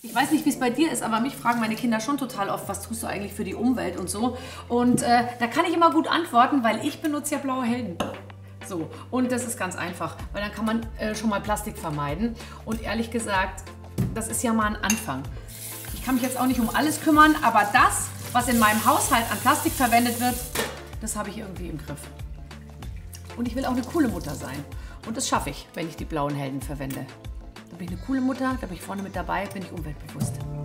Ich weiß nicht, wie es bei dir ist, aber mich fragen meine Kinder schon total oft, was tust du eigentlich für die Umwelt und so. Und da kann ich immer gut antworten, weil ich benutze ja blaue Helden. So, und das ist ganz einfach, weil dann kann man schon mal Plastik vermeiden. Und ehrlich gesagt, das ist ja mal ein Anfang. Ich kann mich jetzt auch nicht um alles kümmern, aber das, was in meinem Haushalt an Plastik verwendet wird, das habe ich irgendwie im Griff. Und ich will auch eine coole Mutter sein. Und das schaffe ich, wenn ich die blauen Helden verwende. Da bin ich eine coole Mutter, da bin ich vorne mit dabei, bin ich umweltbewusst.